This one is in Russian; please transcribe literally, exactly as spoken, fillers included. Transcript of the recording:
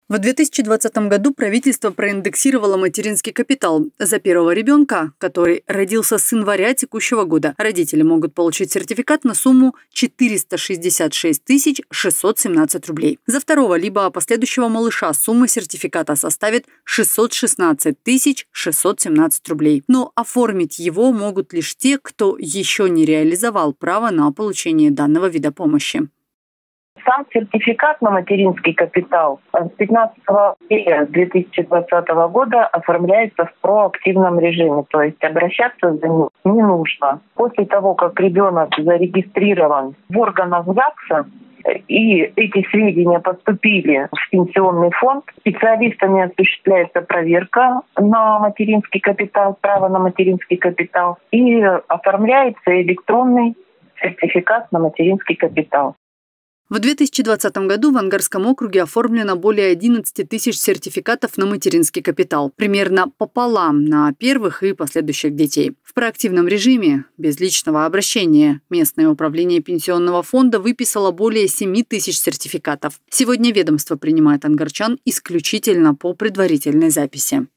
В две тысячи двадцатом году правительство проиндексировало материнский капитал. За первого ребенка, который родился с января текущего года, родители могут получить сертификат на сумму четыреста шестьдесят шесть тысяч шестьсот семнадцать рублей. За второго либо последующего малыша сумма сертификата составит шестьсот шестнадцать тысяч шестьсот семнадцать рублей. Но оформить его могут лишь те, кто еще не реализовал право на получение данного вида помощи. Сам сертификат на материнский капитал с пятнадцатого апреля две тысячи двадцатого года оформляется в проактивном режиме, то есть обращаться за ним не нужно. После того, как ребенок зарегистрирован в органах ЗАГСа, и эти сведения поступили в пенсионный фонд, специалистами осуществляется проверка на материнский капитал, право на материнский капитал, и оформляется электронный сертификат на материнский капитал. В две тысячи двадцатом году в Ангарском округе оформлено более одиннадцати тысяч сертификатов на материнский капитал, примерно пополам на первых и последующих детей. В проактивном режиме, без личного обращения, местное управление пенсионного фонда выписало более семи тысяч сертификатов. Сегодня ведомство принимает ангарчан исключительно по предварительной записи.